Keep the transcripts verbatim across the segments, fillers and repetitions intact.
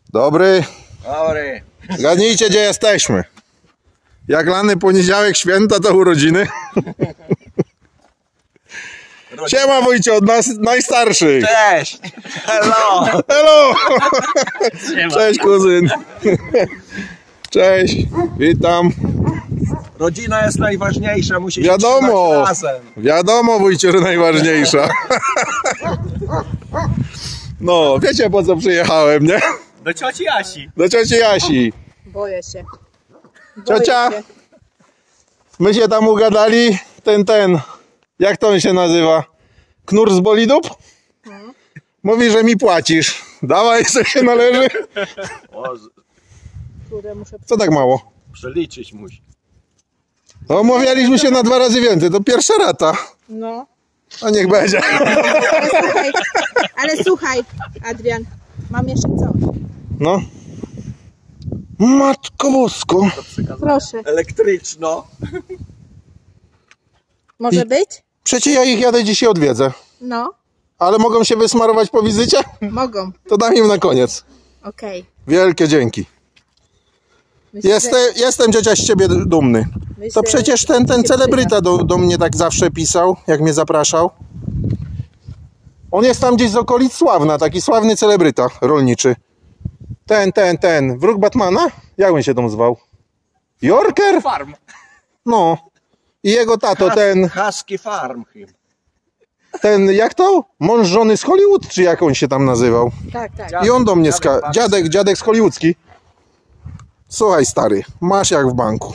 Dobry. Dobry. Zgadnijcie, gdzie jesteśmy. Jak lany poniedziałek, święta to urodziny. Siema Wójcie, od nas najstarszych. Cześć. Hello. Hello. Cześć kuzyn. Cześć, witam. Rodzina jest najważniejsza, musi się Wiadomo, razem. wiadomo Wójcie, że najważniejsza. No, wiecie po co przyjechałem, nie? Do cioci Asi. Do cioci Jasi. Boję się. Boję Ciocia, się. my się tam ugadali, ten, ten, jak to on się nazywa? Knur z bolidów? Hmm. Mówi, że mi płacisz. Dawaj, co się należy. O, Które muszę... Co tak mało? przeliczyć musi. No, umawialiśmy się na dwa razy więcej, to pierwsza rata. No. A niech będzie. Ale słuchaj, ale słuchaj, Adrian, mam jeszcze coś. No. Matko bosko. Proszę. Elektryczno. Może I- być? Przecież ja ich jadę dzisiaj odwiedzę. No, Ale mogą się wysmarować po wizycie? mogą. To dam im na koniec. Okej. Wielkie dzięki. Myślę, Jestem, jestem ciocia z ciebie dumny. myślę, To przecież ten, ten się celebryta do, do mnie tak zawsze pisał, jak mnie zapraszał. On jest tam gdzieś z okolic Sławna, taki sławny celebryta rolniczy. Ten, ten, ten, wróg Batmana? Jak on się tam zwał? Yorker? Farm. No. I jego tato, Hus- ten, Husky Farm. ten, jak to? Mąż żony z Hollywood, czy jak on się tam nazywał? Tak, tak. I on do mnie, ska- Dziadek, dziadek, dziadek z Hollywoodzki. Słuchaj stary, masz jak w banku.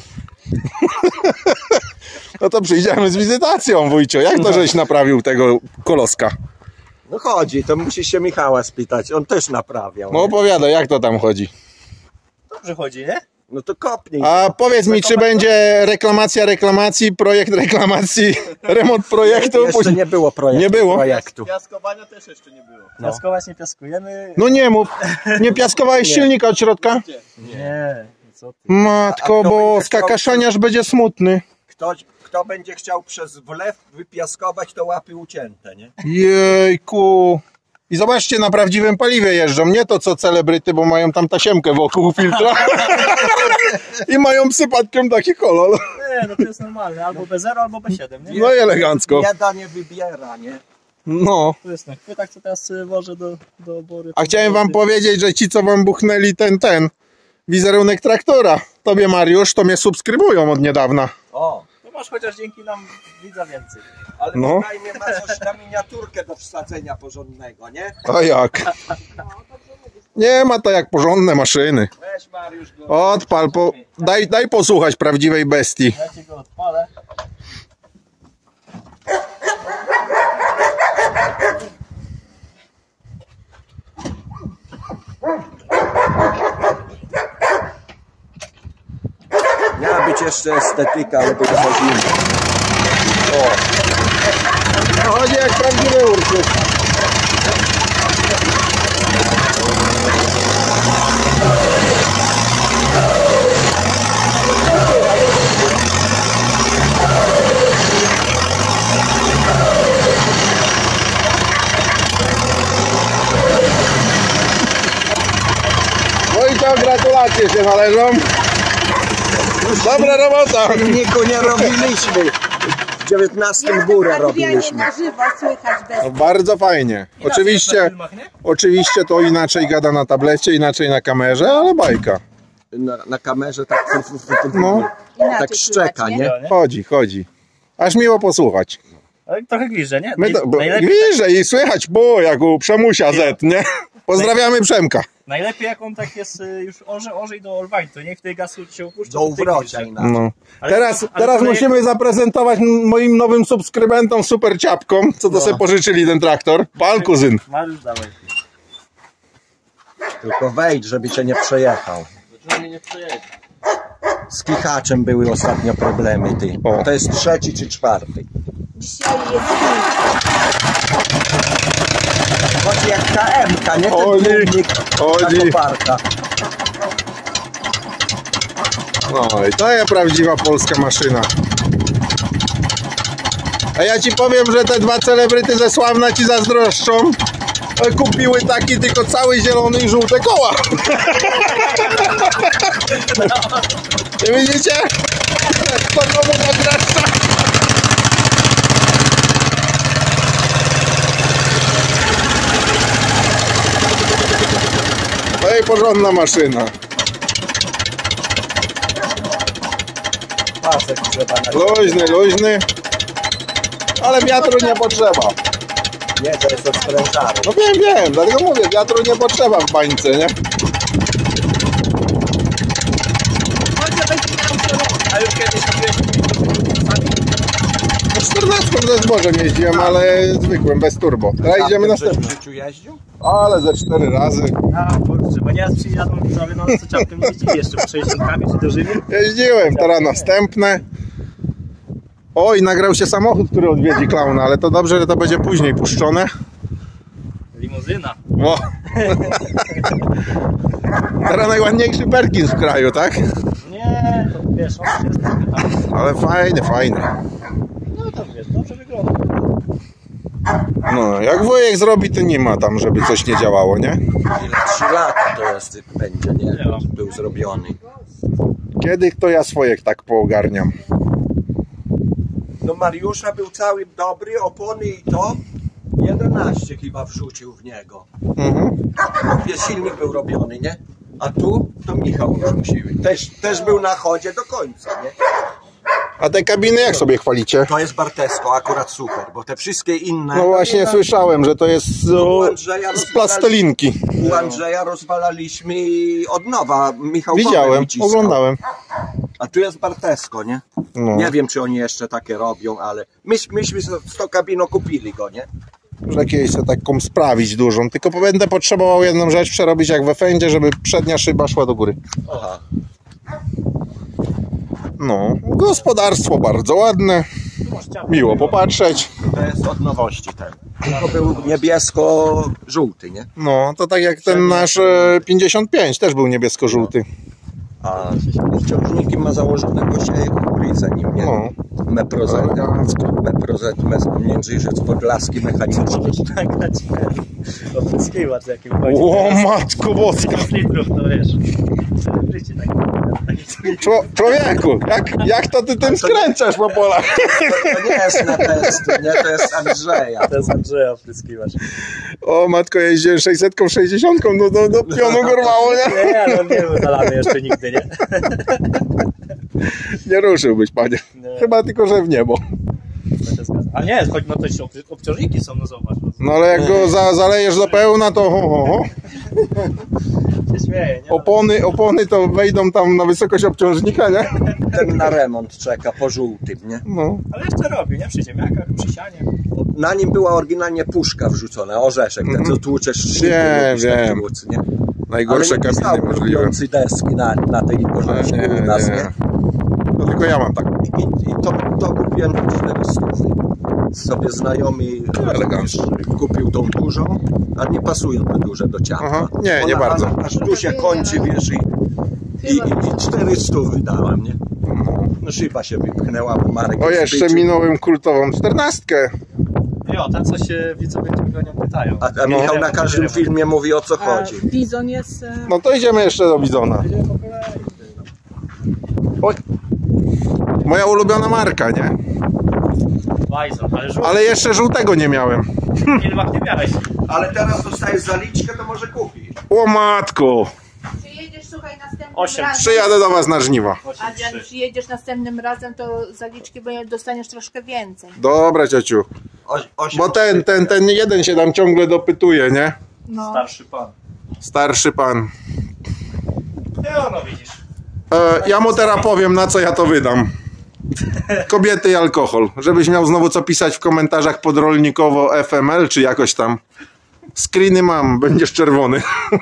No to przyjdziemy z wizytacją, wujcio. Jak to, żeś naprawił tego koloska? No chodzi, to musisz się Michała spytać, on też naprawiał. No nie? opowiadaj, jak to tam chodzi. Dobrze chodzi, nie? No to kopnij. A powiedz mi, czy będzie reklamacja reklamacji, projekt reklamacji, remont projektu? Jeszcze Później- nie było projektu. Nie było? projektu. Piaskowania też jeszcze nie było. Piaskować nie piaskujemy. No nie mów, nie piaskowałeś silnika od środka? Nie. Co ty? Matko A kto boska, będzie chciał- kaszaniarz będzie smutny. Ktoś, kto będzie chciał przez wlew wypiaskować, to łapy ucięte, nie? Jejku. I zobaczcie, na prawdziwym paliwie jeżdżą, nie to co celebryty, bo mają tam tasiemkę wokół filtra. I mają przypadkiem taki kolor. Nie, no to jest normalne. Albo B zero, albo B siedem, nie? No i elegancko. Bieda nie wybiera, nie? No. To jest na chwytach, co teraz y, wożę do, do obory. A chciałem wam powiedzieć, że ci co wam buchnęli ten, ten wizerunek traktora, tobie Mariusz, to mnie subskrybują od niedawna. O, To masz chociaż dzięki nam widza więcej. ale No. no. przynajmniej ma coś na miniaturkę do wsadzenia porządnego, nie? A jak? Nie ma to jak porządne maszyny. Weź Mariusz go. Odpal, po, daj, daj posłuchać prawdziwej bestii. Ja ci go odpalę. Miała być jeszcze estetyka, ale by wychodzimy. No chodzi jak prawdziwy Ursus. No i co, gratulacje się należą. Dobra robota. W filmiku nie robiliśmy. W dziewiętnastym górę Adrianie robiliśmy. na żywo słychać bez... No, bardzo fajnie. Na Oczywiście, filmach, nie? oczywiście to inaczej gada na tablecie, inaczej na kamerze, ale bajka. Na, na kamerze tak, fu, fu, fu, fu, No. Inaczej tak szczeka, słychać, nie? No, nie? Chodzi, chodzi. Aż miło posłuchać. Ale trochę gliże, nie? My Naj, to, bo, najlepiej, bliżej i słychać, bo jak u Przemusia Z, nie? Pozdrawiamy Przemka. najlepiej jak on tak jest y, już orze, orze i do Olwań, to niech w tej gazu się opuszcza. Do to w tej uwrocia gliże. inaczej. No. Ale- Teraz, ale teraz projekt- musimy zaprezentować moim nowym subskrybentom super ciapkom, co to No. sobie pożyczyli ten traktor. Pal kuzyn. Mariusz, dawaj. Tylko wejdź, żeby cię nie przejechał. Przynajmniej nie przejedzie. Z kichaczem były ostatnio problemy, ty. O. To jest trzeci czy czwarty. Dzisiaj jest film. Chodzi jak K M ka, nie ten Chodzi, tłumnik chodzi. na koparka. No i to jest prawdziwa polska maszyna. A ja ci powiem, że te dwa celebryty ze Sławna ci zazdroszczą, kupiły taki tylko cały zielony i żółte koła. Nie widzicie? To komu nagracza. No i porządna maszyna. Pasek trzeba na... Luźny, luźny. Ale wiatru nie potrzeba. Nie, to jest od sprężaru. No wiem, wiem, dlatego mówię, wiatru nie potrzeba w bańce, nie? Może będzie miał człowiek. A już kiedyś robiłeś sami? No czternastką ze zbożem jeździłem, ale zwykłym, bez turbo. Teraz idziemy W następny. życiu jeździł? Ale ze cztery razy. A kurczę, bo nieraz przyjadą widzowie, no co czapkę nie jeździli jeszcze w sześćdziesiątkami czy dożywiu. Jeździłem, teraz następne. Oj, nagrał się samochód, który odwiedzi klauna, ale to dobrze, że to będzie później puszczone. Limuzyna. O. Teraz najładniejszy Perkins w kraju, tak? Nie, to wiesz, on jest trochę tam. Ale fajny, fajny. No to wiesz, dobrze wygląda. No, jak wujek zrobi, to nie ma tam, żeby coś nie działało, nie? Ile? Trzy lata to jest, będzie, nie? Nie ma. Był zrobiony. Kiedy to ja swoje tak poogarniam? No Mariusza był cały dobry, opony i to. jedenaście chyba wrzucił w niego. Mhm. Wiesz, silnik był robiony, nie? A tu to Michał już musił. Też, też był na chodzie do końca, nie? A te kabiny jak sobie chwalicie? To jest Bartesko, akurat super, bo te wszystkie inne... No właśnie słyszałem, że to jest u o, Andrzeja z plastelinki. U Andrzeja rozwalaliśmy od nowa. Michał Widziałem, wyciskał. oglądałem. A tu jest Bartesko, nie? No. Nie wiem, czy oni jeszcze takie robią, ale myś, myśmy z tą kabiną kupili go, nie? Że kiedyś sobie taką sprawić dużą, tylko będę potrzebował jedną rzecz przerobić jak we Fendzie, żeby przednia szyba szła do góry. Aha. No, gospodarstwo bardzo ładne, miło popatrzeć. To jest od nowości ten. To był niebiesko-żółty, nie? No, to tak jak ten nasz e, pięćdziesiąt pięć, też był niebiesko-żółty. A obciążniki ma założone, bo sieje kukurydzę nim, nie? No. Meprozet. Elegancko. Meprozet, Międzyrzec Podlaski mechaniczny. Nagrać opryskiwacz jakim chodzi. O matko boska! tysiąc litrów, to wiesz. Celebryci tak. Takie Czło, człowieku, jak, jak to ty tym skręcasz po polach? To nie jest na testy, nie? To jest Andrzeja. To jest Andrzeja opryskiwacz. O matko, jeździłem sześćsetką, sześćdziesiątką, no do, do pionu gorwało, nie? Nie, ale on nie był zalany jeszcze nigdy, nie? Nie ruszyłbyś, panie. Nie. Chyba tylko, że w niebo. To się zgadza. A nie, choć no to jeszcze obci- obciążniki są, no zobacz. No, No ale jak go za, zalejesz do pełna, to ho, ho, ho. się śmieje, nie? Opony, opony to wejdą tam na wysokość obciążnika, nie? Ten na remont czeka po żółtym, nie? No. Ale jeszcze robi, nie? Przy ziemniakach, przy sianie. Na nim była oryginalnie puszka wrzucona, orzeszek, ten co tłuczesz szybko, Wiem, robisz taki wiem. wódz, nie? Najgorsze Ale nie pisał kabiny możliwe. robiący deski na, na tej Nie, porządku nie, u nas, nie. nie? To tylko ja mam tak. I, i to, to kupiłem za czterysta. Sobie znajomy Elegancko. kupił tą dużą, a nie pasują te duże do ciała. Aha, nie, nie Ona bardzo. Aż, aż tu się kończy, wiesz, i, i, i czterysta wydałem, nie? No szyba się wypchnęła, bo Marek O, jest jeszcze zbyciu. minąłem kultową czternastkę. Jo, ten co się widzowie ciągle nią pytają. A, a Michał na każdym filmie mówi, o co chodzi. Bizon jest... e, No to idziemy jeszcze do Bizona. Idziemy po kolei. Oj. Moja ulubiona marka, nie? Bison, ale żółty. Ale jeszcze żółtego nie miałem. Ile nie miałeś? Ale teraz dostajesz zaliczkę, to może kupisz. O matko! Przyjedziesz, słuchaj, następnym Osiem. razem. Przyjadę do was na żniwa. Adrian, przyjedziesz następnym razem, to zaliczki będzie- dostaniesz troszkę więcej. Dobra, ciociu. O, osiem Bo ten, ten, ten jeden się tam ciągle dopytuje, nie? No. Starszy pan. Starszy pan. Nie, no widzisz. E, ja mu teraz powiem, na co ja to wydam. Kobiety i alkohol. Żebyś miał znowu co pisać w komentarzach podrolnikowo F M L, czy jakoś tam. Screeny mam, będziesz czerwony.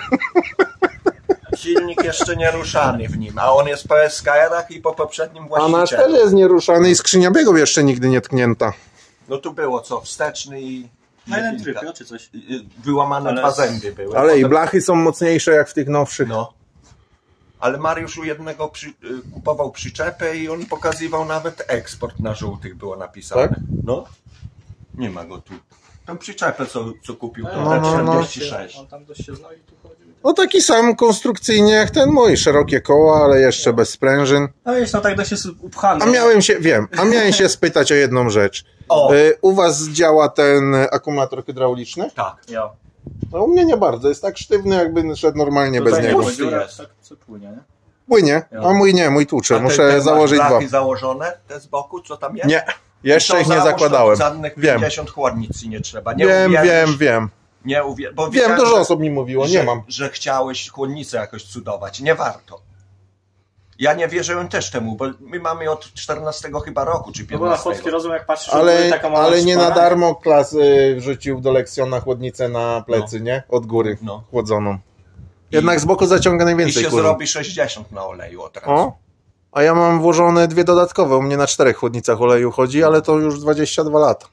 Silnik jeszcze nie ruszany w nim, a on jest po S K R-ach i po poprzednim A nasz właścicielu. też jest nieruszany i skrzynia biegów jeszcze nigdy nie tknięta. No tu było co, wsteczny i... Na jeden tryb, ja, czy coś? i- i Wyłamane Ale- dwa zęby były. Ale i Potem- blachy są mocniejsze jak w tych nowszych. No. Ale Mariusz u jednego przy, y, kupował przyczepę i on pokazywał nawet eksport na żółtych było napisane. Tak? No. Nie ma go tu. Tą przyczepę, co, co kupił, to No, no, no. czterdzieści sześć. On tam dość się znoi, tu chodził. No taki sam konstrukcyjnie jak ten mój, szerokie koła, ale jeszcze bez sprężyn. No wiesz, no tak dość jest upchany. A miałem się, wiem, a miałem się spytać o jedną rzecz. O. Y, U was działa ten akumulator hydrauliczny? Tak. Ja. No u mnie nie bardzo, jest tak sztywny, jakby szedł normalnie bez Tutaj niego. nie, bo Pusty dziura jest. tak co płynie, nie? Płynie, a mój nie, mój tłucze, A te- muszę te masz założyć dwa. blachy założone, te z boku, co tam jest? Nie, jeszcze To ich nie załóż, zakładałem. to Żadnych Wiem, pięćdziesiąt chłodnic nie trzeba. Nie wiem, uwierzysz, wiem, wiem. Nie uwier... bo Wiem, widziałem, dużo że- osób mi mówiło, że, nie mam. że chciałeś chłodnicę jakoś cudować. Nie warto. Ja nie wierzyłem też temu, bo my mamy od czternastego chyba roku, czy No bo na polski piętnastego. rozum, jak patrzysz, to były Ale, taka mała ale nie na szpara. darmo klas y, wrzucił do lekcjona chłodnicę na plecy, nie? Od góry, No. chłodzoną. Jednak z boku zaciąga I najwięcej się kurzu. zrobi sześćdziesiąt na oleju od razu. O, a ja mam włożone dwie dodatkowe, u mnie na czterech chłodnicach oleju chodzi, ale to już dwadzieścia dwa lata.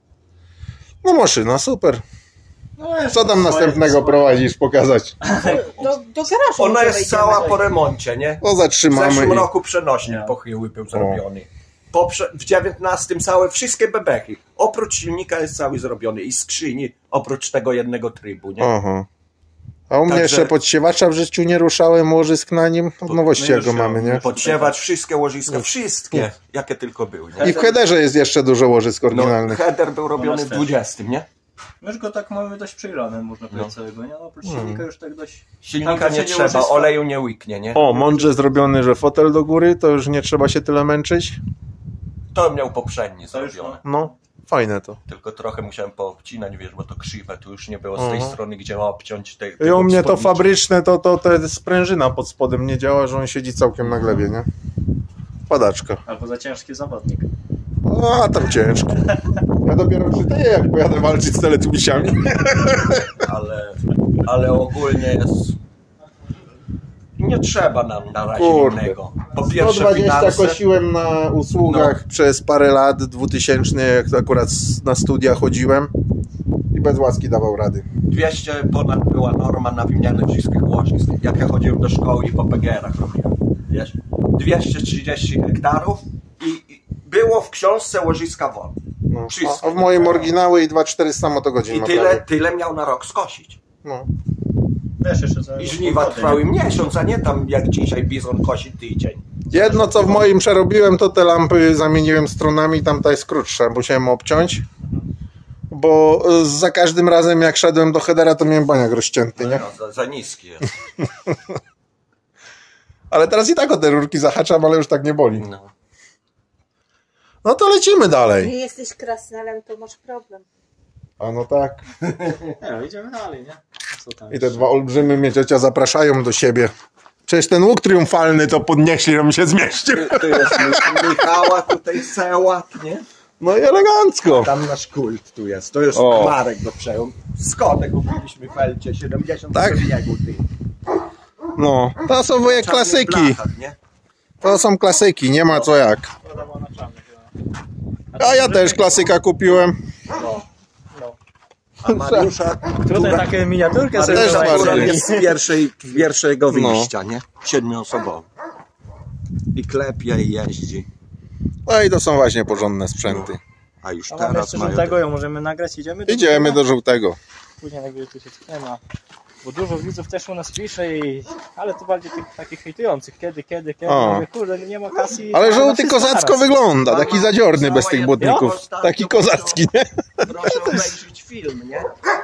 No maszyna, super. No, wiesz, Co tam swoje- następnego swoje. prowadzisz, pokazać? Do, do garażu Ona może jest wejdziemy. cała po remoncie, nie? To W zatrzymamy zeszłym i... roku przenośnik Nie. pochyły był zrobiony. Poprze w dziewiętnastym całe wszystkie bebechy. Oprócz silnika jest cały zrobiony i skrzyni, oprócz tego jednego trybu, nie? Aha. A u mnie Także- jeszcze podsiewacza w życiu nie ruszałem, łożysk na nim. Od nowości no jak go już mamy, nie? Podsiewać wszystkie łożyska, wszystkie, jakie tylko były, nie? I w headerze jest jeszcze dużo łożysk No, oryginalnych. header był robiony nas w też. dwudziestym, nie? My już go tak mamy dość przejrzane, można powiedzieć całego, nie? No oprócz Hmm. silnika już tak dość... Silnika Tam nie wszędzie trzeba, łożyska. oleju nie łyknie, nie? O, mądrze zrobiony, że fotel do góry, to już nie trzeba się tyle męczyć. To miał poprzedni To już zrobione. No, fajne to. Tylko trochę musiałem poobcinać, wiesz, bo to krzywe, tu już nie było z tej Aha. strony, gdzie ma obciąć tej. I u mnie to fabryczne, to, to, to jest sprężyna pod spodem nie działa, że on siedzi całkiem na glebie, nie? Padaczka. Albo za ciężki zawodnik. A, tam ciężko. Ja dopiero przytyję, jak pojadę walczyć z teletubisiami. Ale, ale ogólnie jest. Nie trzeba nam na razie Kurde. innego. Po sto pierwsze, dwadzieścia finanse. kosiłem na usługach przez parę lat, dwutysięczny, jak akurat na studia chodziłem i bez łaski dawał rady. dwieście ponad była norma na wymianę wszystkich łożysk. Jak ja chodziłem do szkoły i po P G erach robiłem. Wiesz? dwieście trzydzieści hektarów i, i było w książce łożyska wody. No. Wszystko. A w moim oryginały i dwa tysiące czterysta motogodzin I ma tyle, prawie. tyle miał na rok skosić. No. Wiesz, jeszcze za... I żniwa trwały miesiąc, a nie tam jak dzisiaj bizon kosi tydzień. Jedno co w moim przerobiłem, to te lampy zamieniłem stronami, tamta jest krótsza, musiałem obciąć. Bo y, za każdym razem jak szedłem do headera, to miałem baniak rozcięty, nie? No, za, za niski jest. Ale teraz i tak o te rurki zahaczam, ale już tak nie boli. No. No to lecimy dalej. Nie jesteś krasnalem, to masz problem. A no tak. Nie, idziemy dalej, nie? Co tam I te dwa olbrzymy mnie ciocia zapraszają do siebie. Przecież ten łuk triumfalny to podnieśli, żebym się zmieścił. Tu jest Mi- Michała, tutaj Sełat, nie? No i elegancko. Tam nasz kult tu jest. To jest O. Marek do przełom. Skotek kupiliśmy w Elcie, siedemdziesiąt Tak? biegu, ty. No, to są moje Czarnych klasyki. blachach, nie? To są klasyki, nie ma co jak. A ja też klasyka kupiłem. A Mariusza Tutaj takie miniaturkę sobie też Mariusza bardzo. akurat jest z pierwszej, pierwszego No. wyjścia, nie? Siedmioosobowy. I klepie i jeździ. No i to są właśnie porządne sprzęty. A już A mamy teraz jeszcze mają... żółtego, ją możemy nagrać, idziemy? do Idziemy żółtego? do żółtego. Później jakby tu się nie ma. Bo dużo widzów też u nas pisze i... Ale to bardziej tych takich hejtujących. Kiedy, kiedy, kiedy. O. Mówię, kurde, nie ma kasy. Ale na żółty wszystko kozacko naraz. wygląda, taki zadziorny bez tych Ja błotników. ostatnio Taki kozacki, nie? Proszę obejrzeć film, nie?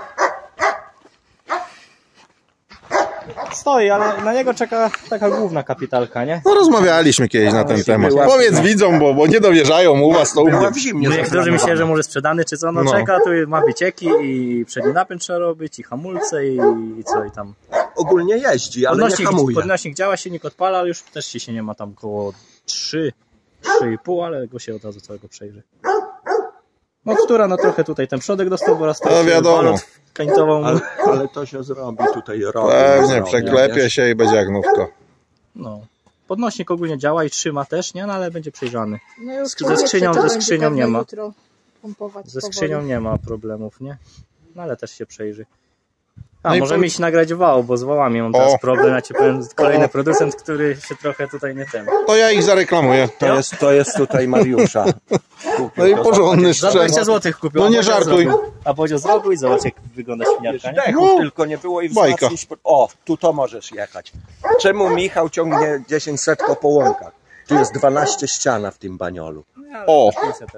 Stoi, ale na niego czeka taka główna kapitalka, nie? No rozmawialiśmy kiedyś na ten temat. była- Powiedz widzom, bo, bo nie dowierzają u was to u Była mnie. w zimnie No niektórzy myśleli, że zaplanowana. może sprzedany czy co, no, No. czeka, tu ma wycieki i przedni napęd trzeba robić i hamulce i, i co i tam. Ogólnie jeździ, ale nie Podnośnik, hamuje. podnośnik działa, silnik odpala, ale już też się nie ma tam około trzy, trzy i pół, ale go się od razu całego przejrzy. No która, no trochę tutaj ten przodek dostał, bo raz No trochę wiadomo. balot kańtową. Ale, ale to się zrobi tutaj rok. Pewnie, przeklepie się i będzie jak nówka. No. Podnośnik ogólnie działa i trzyma też, nie? No ale będzie przejrzany. No już Ze człowiek skrzynią- to ze będzie skrzynią nie pewnie ma. jutro pompować Ze powoli. skrzynią nie ma problemów, nie? No ale też się przejrzy. A, No i możemy po- iść nagrać wał, bo z wałami mam teraz O. problem. Ja ci powiem, kolejny O. producent, który się trochę tutaj nie ten. To ja ich zareklamuję. To jest, to jest tutaj Mariusza. Kupił No i to za porządny Za szczep. dwadzieścia złotych kupił. No a nie Bodzio żartuj. zrobił. A Bodzio zrobił i zobacz jak wygląda świniarka, nie? Dechów No. tylko nie było i Bajka. wzmacnić. O, tu to możesz jechać. Czemu Michał ciągnie dziesięć setko po łąkach? Tu jest dwanaście ściana w tym baniolu. O,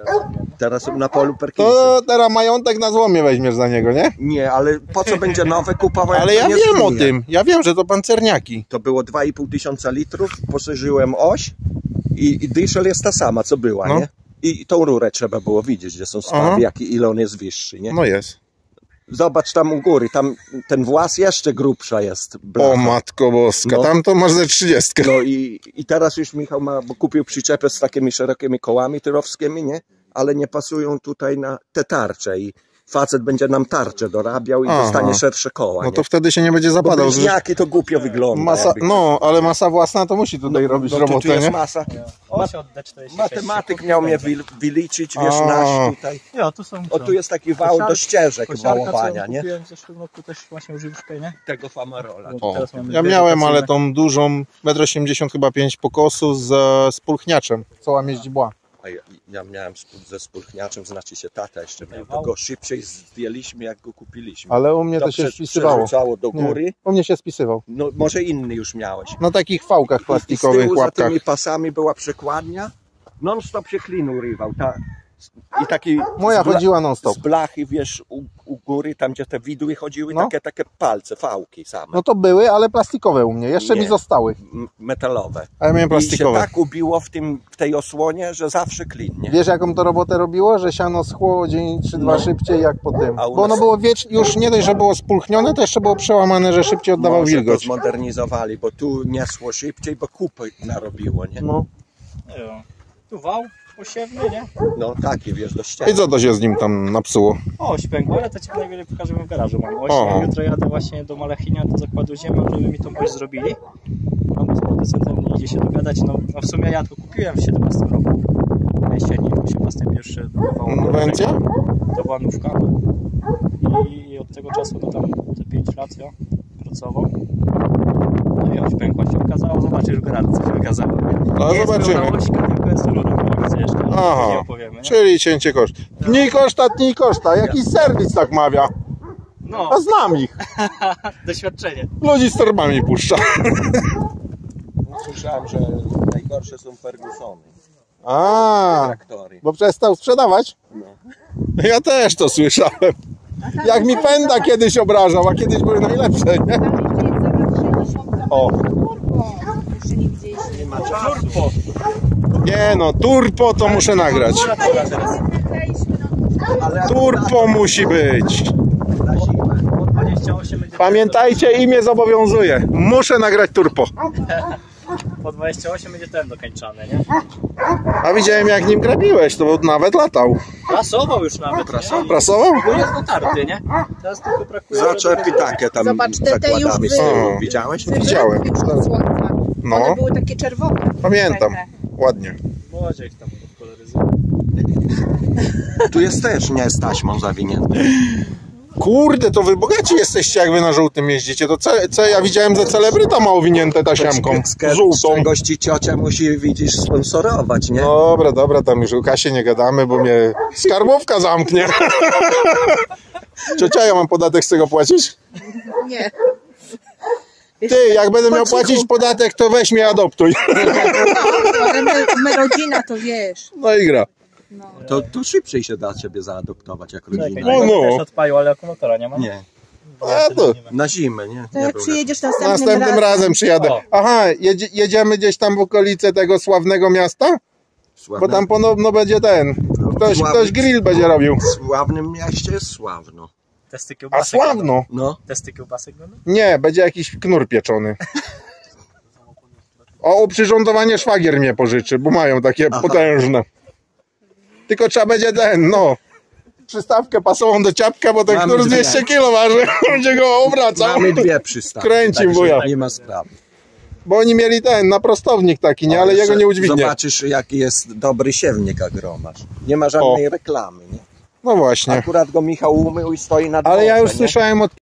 Teraz na polu Perkinsa. to teraz majątek na złomie weźmiesz za niego, nie? Nie, ale po co będzie nowe kupować? Ale jak ja to nie wiem o zginie? tym. Ja wiem, że to pancerniaki. To było dwa i pół tysiąca litrów, poszerzyłem oś i, i dyszel jest ta sama, co była, No. nie? I tą rurę trzeba było widzieć, gdzie są Aha. spawy, jaki, ile on jest wyższy, nie? No jest. Zobacz tam u góry, tam ten włas jeszcze grubsza jest. O blacha. matko boska, No. tam to masz ze trzydziestkę. No i, i teraz już Michał ma, bo kupił przyczepę z takimi szerokimi kołami tyrowskimi, nie? Ale nie pasują tutaj na te tarcze i facet będzie nam tarczę dorabiał i Aha. dostanie szersze koła, No nie? to wtedy się nie będzie Bo zapadał. że- bliźniaki to głupio wygląda. Masa, jakby- no, ale masa własna to musi tutaj robić no, to tu robotę, jest nie? masa. Oś od D czterdzieści sześć. Matematyk miał mnie wy, wyliczyć, wiesz, A. nasz tutaj. Jo, tu są. O, tu jest taki wał do ścieżek Kosiarka, co wałowania, nie? kupiłem w zeszłym roku też właśnie używkę, nie? Tego Famarola. Bo O, teraz mamy ja dwie miałem, rotacyjne. ale tą dużą, metr osiemdziesiąt chyba pięć pokosu z e, spulchniaczem, co łamie źdźbła. A ja, ja miałem sp- ze spulchniaczem, znaczy się tata jeszcze miał. Wał. To go szybciej zdjęliśmy, jak go kupiliśmy. Ale u mnie to, to się prze- spisywało. przerzucało do góry. Nie, u mnie się spisywał. No może inny już miałeś. Na takich fałkach I z plastikowych, tyłu za łapkach. tymi pasami była przekładnia. Non stop się klin urywał. Ta, I taki Moja z bla- chodziła non stop. z blachy, wiesz, u, u góry, tam gdzie te widły chodziły, No. takie, takie palce, fałki same. No to były, ale plastikowe u mnie. Jeszcze Nie. mi zostały. M- metalowe. A ja miałem I się plastikowe. tak ubiło w, tym, w tej osłonie, że zawsze klin, nie? Wiesz jaką to robotę robiło? Że siano schło dzień czy dwa No. szybciej jak po tym. A u Bo ono nas- było wiecznie, już nie dość, że było spulchnione, to jeszcze było przełamane, że szybciej oddawał Może to wilgoć. zmodernizowali, bo tu niesło szybciej, bo kupy narobiło, nie? No. Jo. Tu wał posiewny, nie? No taki, wiesz, do ściany. I co to się z nim tam napsuło? Oś pękła, ale to ci najwięcej pokażemy w garażu mam oś. O. Jutro jadę właśnie do Malechinia, do zakładu ziemia, żeby mi tą oś zrobili. No bo z producentem nie idzie się dogadać. No, no w sumie ja to kupiłem w siedemnastym roku. W jesieni, w osiemnastym pierwszy Inwencja? to była nówka. No. I, I od tego czasu no tam te pięć lat ja pracował. No i oś pękła się okazało, zobaczysz w garażu co się okazało. No, Nie zobaczymy. jest pełna ośka, tylko jest rurą, widzę jeszcze. Aha. Nie opowiemy, nie? Czyli cięcie koszt. Dni koszta, dni koszta. Jakiś serwis tak mawia. No, A znam ich. doświadczenie. Ludzi z torbami puszcza. Słyszałem, że najgorsze są Fergusony, A, traktory. bo przestał sprzedawać? No. Ja też to słyszałem. Jak mi pęda kiedyś obrażał, a kiedyś były najlepsze, nie? O. Jeszcze nie widzieliśmy. Nie ma czasu. Nie no, turbo to muszę nagrać. Turbo musi być. Na zimę. Po dwadzieścia osiem będzie Pamiętajcie, imię zobowiązuje. Muszę nagrać turbo. po dwadzieścia osiem będzie ten dokończony, nie? A widziałem jak nim grabiłeś, to winawet latał. Prasował już nawet, nie? Prasował? Bo jest dotarty, nie? Teraz tylko brakuje... Zaczepy takie tam Zobacz, te- te już zakładamy z wy- tyłu. O. Widziałeś? Widziałem. Już od słońca. No. One były takie czerwone. Pamiętam. Te- Ładnie. Boże, ich tam odkoloryzuje. Tu jest też nie z taśmą zawinięty. Kurde, to wy bogaci jesteście, jak wy na żółtym jeździcie. To ce, ce, ja widziałem, że celebryta ma owinięte tasiemką. Z, z Żółtą. czegoś ci ciocia musi, widzisz, sponsorować, nie? Dobra, dobra, tam już o kasie nie gadamy, bo mnie skarbówka zamknie. Ciocia, ja mam podatek z tego płacić? Nie. Ty, jak będę miał Po cichu. płacić podatek, to weź mnie adoptuj. No, ale my, my rodzina to wiesz. No i gra. No. To, to szybciej się da ciebie zaadoptować jak rodzina. No, no. Też odpalił, ale akumulatora nie ma. Nie, A to na zimę, nie? To nie jak był przyjedziesz następnym, następnym razem. razem przyjadę. O. Aha, jedzie, jedziemy gdzieś tam w okolice tego sławnego miasta? sławny, Bo tam podobno będzie ten. Ktoś, Sławny. ktoś grill będzie robił. W sławnym mieście jest sławno. Testy A kiełbasek. sławno? No, Testy kiełbasek będą? Nie, będzie jakiś knur pieczony. O, uprzyrządowanie szwagier mnie pożyczy, bo mają takie Aha. potężne. Tylko trzeba będzie ten, no, przystawkę pasową do ciapka, bo ten Mamy knur z dwie. dwieście kilo waży. Będzie go obracał. mamy dwie przystawki. Kręci także wuja. Nie ma sprawy. Bo oni mieli ten, na prostownik taki, nie, ale Jeszcze jego nie udźwignie. Zobaczysz, jaki jest dobry siewnik agromasz. Nie ma żadnej reklamy, nie? No właśnie. Akurat go Michał umył i stoi na dworze, Ale ja już nie? słyszałem od